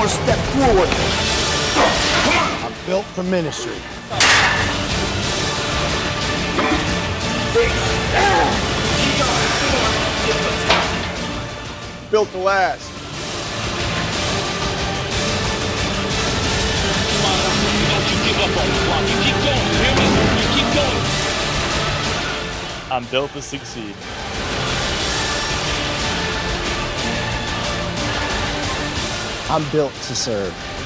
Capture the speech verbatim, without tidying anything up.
more step forward. I'm built for ministry. Built to last. Don't you give up on the block. You keep going, you hear me? You keep going. I'm built to succeed. I'm built to serve.